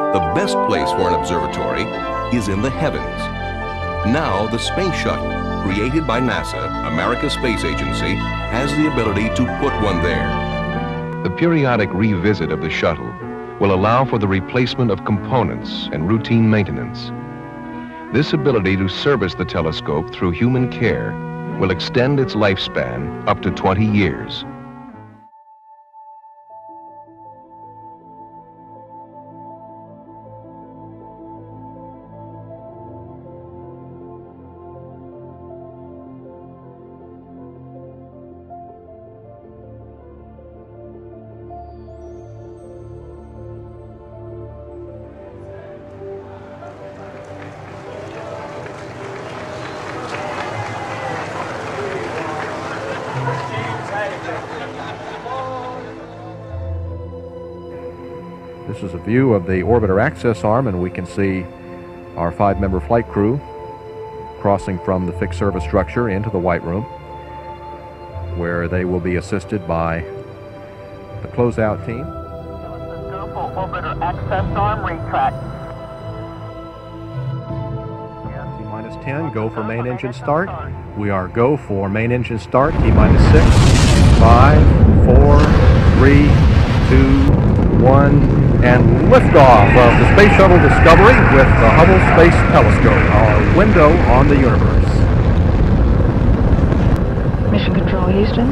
The best place for an observatory is in the heavens. Now, the Space Shuttle, created by NASA, America's space agency, has the ability to put one there. The periodic revisit of the shuttle will allow for the replacement of components and routine maintenance. This ability to service the telescope through human care will extend its lifespan up to 20 years. This is a view of the orbiter access arm, and we can see our 5-member flight crew crossing from the fixed service structure into the White Room, where they will be assisted by the closeout team. Go for orbiter access arm retract. T-minus 10, go for main engine start. We are go for main engine start. T-minus 6, 5, 4, 3, 2, 1, and liftoff of the Space Shuttle Discovery with the Hubble Space Telescope, our window on the universe. Mission Control, Houston.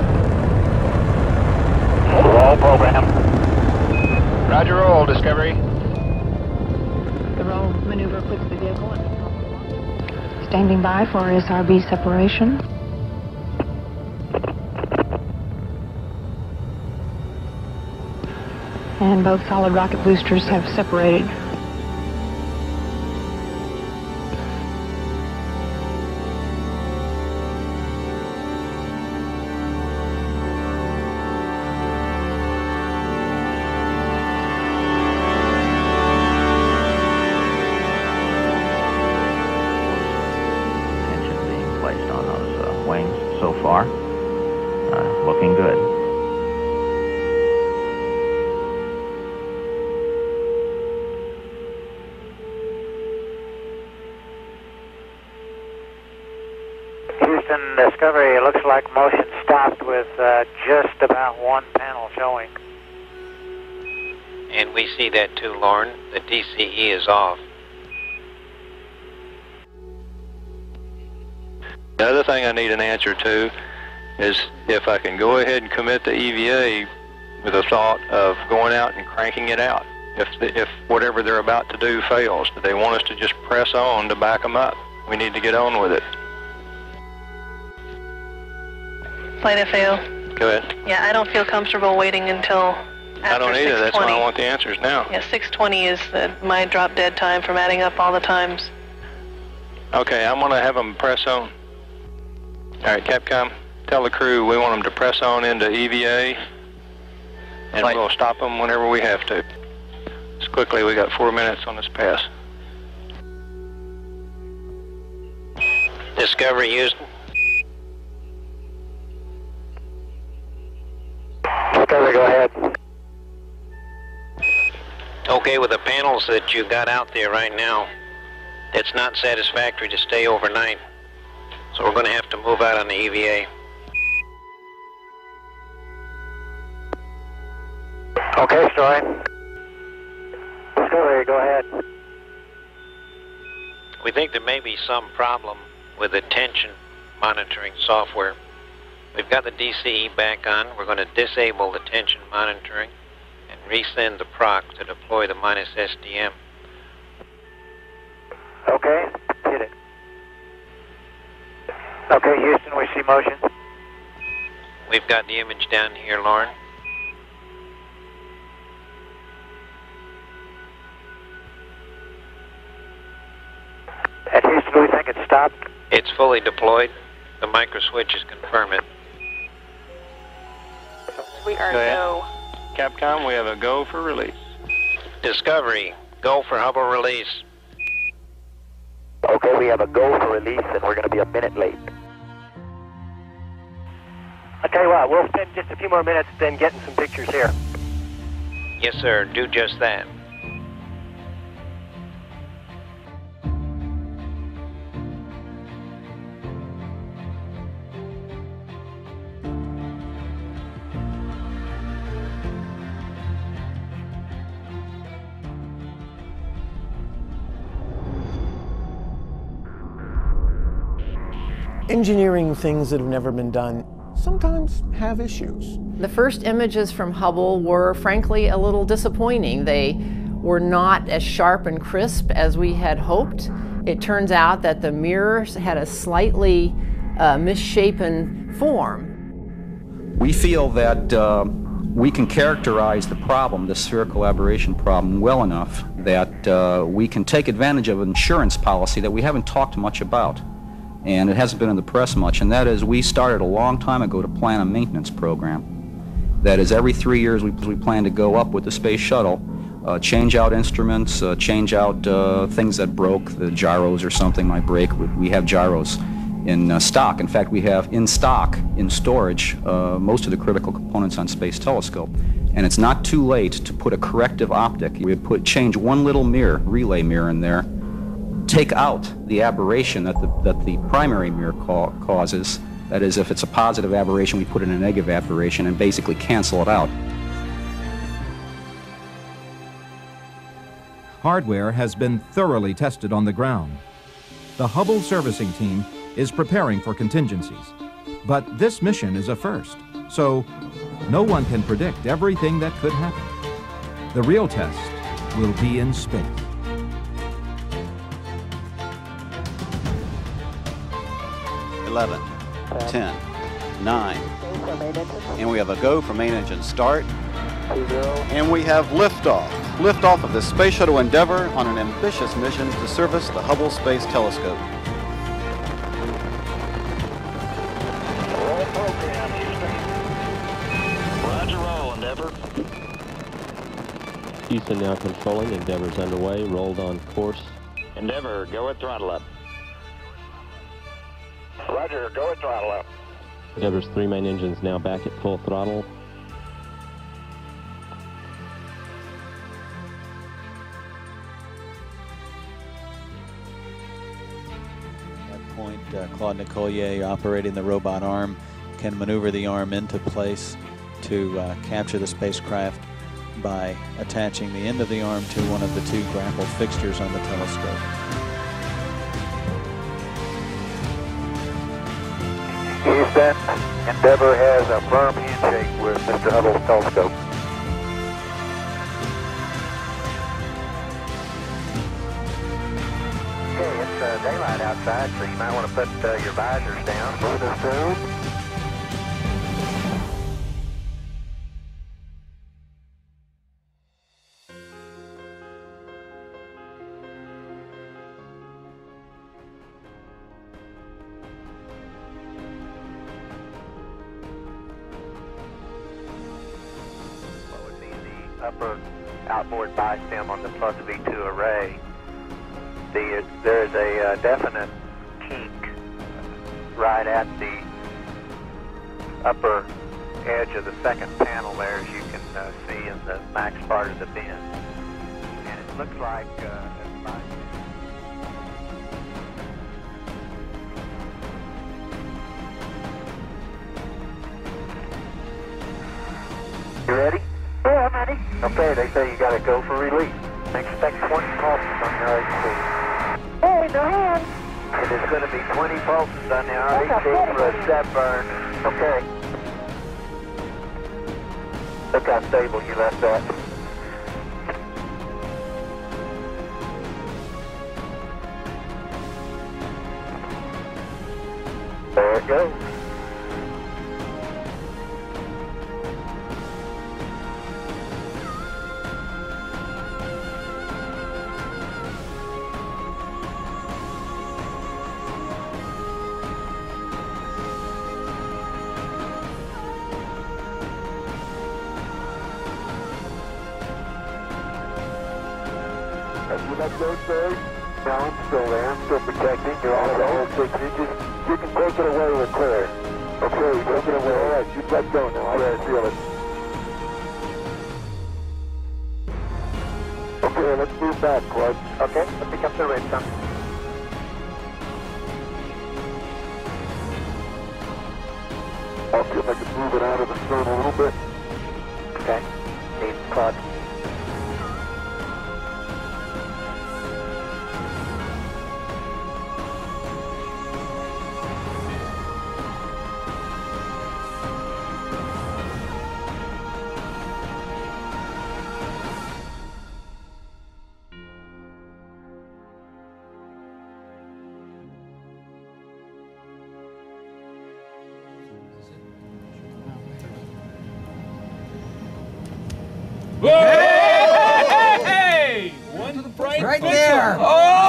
Roll program. Roger, roll, Discovery. The roll maneuver puts the vehicle in. Standing by for SRB separation. And both solid rocket boosters have separated. Tension being placed on those wings so far. Looking good. Houston Discovery, it looks like motion stopped with just about one panel showing. And we see that too, Lauren. The DCE is off. The other thing I need an answer to is if I can go ahead and commit the EVA with a thought of going out and cranking it out. If whatever they're about to do fails, do they want us to just press on to back them up? We need to get on with it. Flight FAO. Go ahead. Yeah, I don't feel comfortable waiting until after I don't either. 6:20. That's why I want the answers now. Yeah, 6:20 is my drop dead time from adding up all the times. Okay, I'm going to have them press on. All right, Capcom, tell the crew we want them to press on into EVA, and we'll stop them whenever we have to. Just quickly, we got 4 minutes on this pass. Discovery Houston. Discovery, go ahead. Okay, with the panels that you got out there right now, it's not satisfactory to stay overnight. So we're going to have to move out on the EVA. Okay, Story. Discovery, go ahead. We think there may be some problem with the tension monitoring software. We've got the DCE back on. We're going to disable the tension monitoring and resend the proc to deploy the minus SDM. Okay, hit it. Okay, Houston, we see motion. We've got the image down here, Lauren. At Houston, do we think it's stopped? It's fully deployed. The micro switches confirm it. We are Go ahead. go. Capcom, we have a go for release. Discovery, go for Hubble release. Okay, we have a go for release, and we're going to be a minute late. I'll tell you what, we'll spend just a few more minutes then getting some pictures here. Yes, sir. Do just that. engineering things that have never been done sometimes have issues. The first images from Hubble were frankly a little disappointing. They were not as sharp and crisp as we had hoped. It turns out that the mirrors had a slightly misshapen form. We feel that we can characterize the problem, the spherical aberration problem, well enough that we can take advantage of an insurance policy that we haven't talked much about, and it hasn't been in the press much, and that is we started a long time ago to plan a maintenance program. That is, every 3 years we plan to go up with the space shuttle, change out instruments, change out things that broke, the gyros or something might break. We have gyros in stock. In fact, we have in stock, in storage, most of the critical components on Space Telescope. And it's not too late to put a corrective optic. We would change one little mirror, relay mirror in there, take out the aberration that the primary mirror causes. That is, if it's a positive aberration, we put in a negative aberration and basically cancel it out. Hardware has been thoroughly tested on the ground. The Hubble servicing team is preparing for contingencies. But this mission is a first, so no one can predict everything that could happen. The real test will be in space. Eleven, 10, 9, and we have a go for main engine start, and we have liftoff. Liftoff of the Space Shuttle Endeavour on an ambitious mission to service the Hubble Space Telescope. Roll program, Houston. Roger, roll, Endeavour. Houston now controlling. Endeavour's underway. Rolled on course. Endeavour, go at throttle up. Roger, go at throttle up. Endeavour's 3 main engines now back at full throttle. Point, Claude Nicollier, operating the robot arm, can maneuver the arm into place to capture the spacecraft by attaching the end of the arm to one of the 2 grapple fixtures on the telescope. Houston, Endeavour has a firm handshake with Mr. Hubble's telescope. Okay, it's daylight outside, so you might want to put your visors down. Understood. What would be the upper outboard bi-stem on the plus V2 array? There is a definite kink right at the upper edge of the second panel there, as you can see in the max part of the bend. And it looks like you ready? Yeah, I'm ready. Okay, they say you got to go for release. Expect 20 pulses on your RHC. Hey, no hands. It is going to be 20 pulses on the RHC for a set burn. Okay. Look how stable you left that. There it goes. That goes there. Now I'm still there. I'm still protecting. You're all the whole 6 inches. You can take it away with clear. Okay, take it away. All right, you let go now. Yeah, I feel it. Okay, let's move back, Claude. Okay, let's pick up the red sun. I'll see if I can move it out of the sun a little bit. Okay, need Claude. Hey! One bright Right picture. there.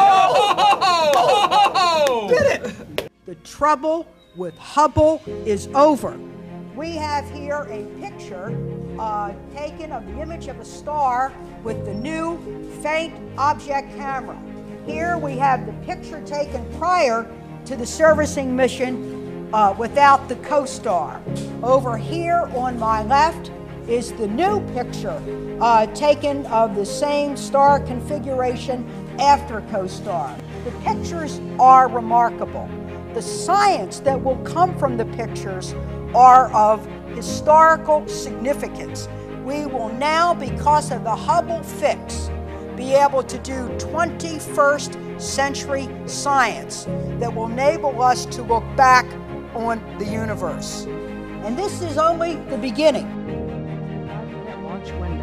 Oh! Did it! The trouble with Hubble is over. We have here a picture taken of the image of a star with the new faint object camera. Here we have the picture taken prior to the servicing mission without the co-star. Over here on my left is the new picture taken of the same star configuration after co-star. The pictures are remarkable. The science that will come from the pictures are of historical significance. We will now, because of the Hubble fix, be able to do 21st century science that will enable us to look back on the universe. And this is only the beginning. Launch window.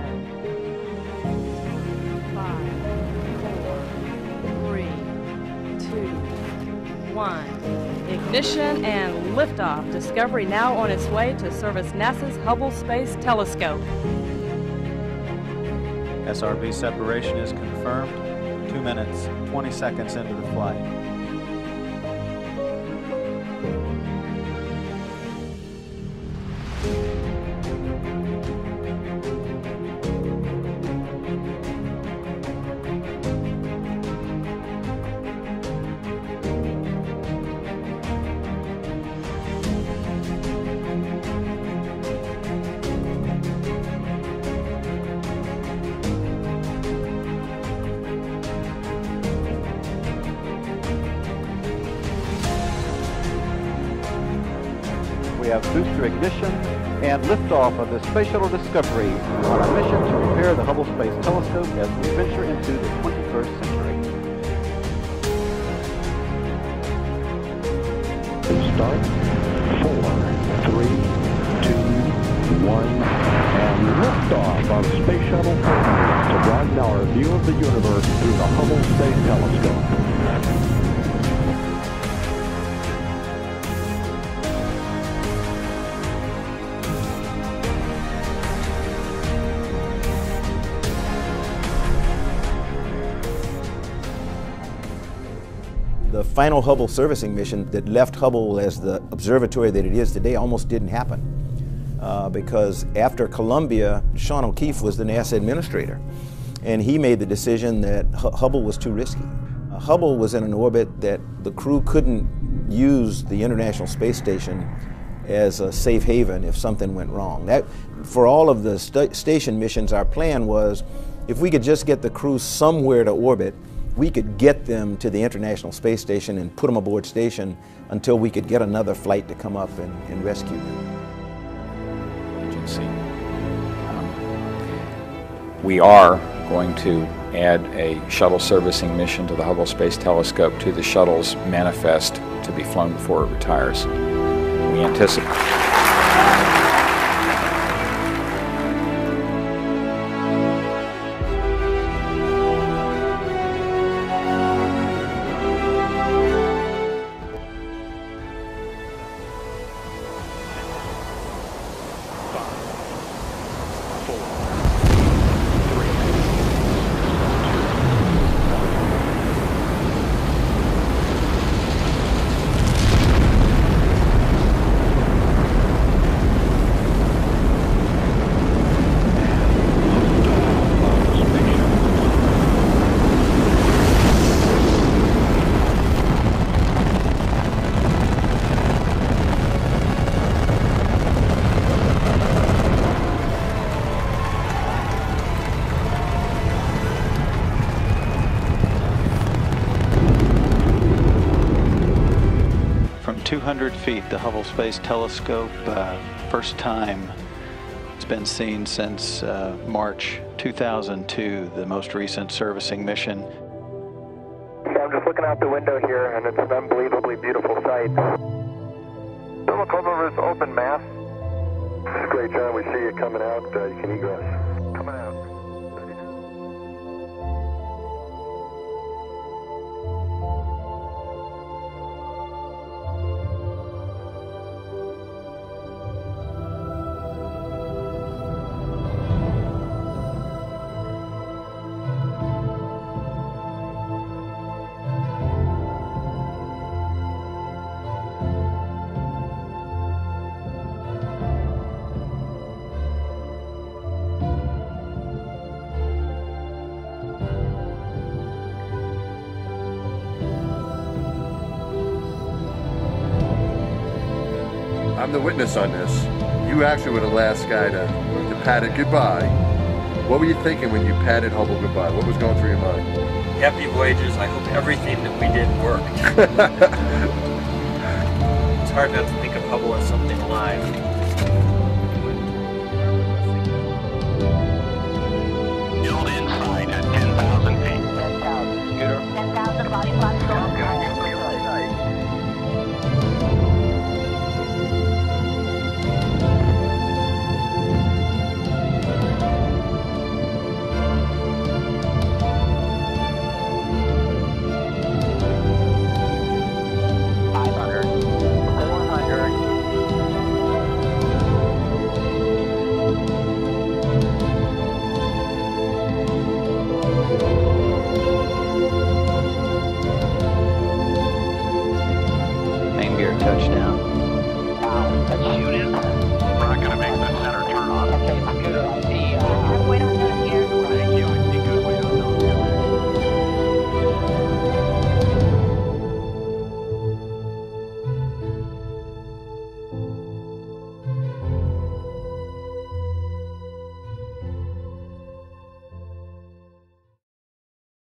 5, 4, 3, 2, 1. Ignition and liftoff. Discovery now on its way to service NASA's Hubble Space Telescope. SRB separation is confirmed. 2 minutes, 20 seconds into the flight. We have booster ignition and liftoff of the Space Shuttle Discovery on a mission to prepare the Hubble Space Telescope as we venture into the 21st century. Start. 4, 3, 2, 1, and liftoff of Space Shuttle to broaden our view of the universe through the Hubble Space Telescope. The final Hubble servicing mission that left Hubble as the observatory that it is today almost didn't happen because after Columbia, Sean O'Keefe was the NASA administrator, and he made the decision that Hubble was too risky. Hubble was in an orbit that the crew couldn't use the International Space Station as a safe haven if something went wrong. That, for all of the station missions, our plan was if we could just get the crew somewhere to orbit, we could get them to the International Space Station and put them aboard station until we could get another flight to come up and rescue them. We are going to add a shuttle servicing mission to the Hubble Space Telescope to the shuttle's manifest to be flown before it retires. We anticipate. From 200 feet, the Hubble Space Telescope, first time it's been seen since March 2002, the most recent servicing mission. So I'm just looking out the window here, and it's an unbelievably beautiful sight. Don't come over this open, mass. It's great, John. We see you coming out. You can egress. Coming out. I'm the witness on this. You actually were the last guy to pat it goodbye. What were you thinking when you patted Hubble goodbye? What was going through your mind? Happy voyages. I hope everything that we did worked. It's hard not to think of Hubble as something alive. Build inside at 10,000 feet. 10,000. Scooter. 10,000 body platform. Main gear touchdown.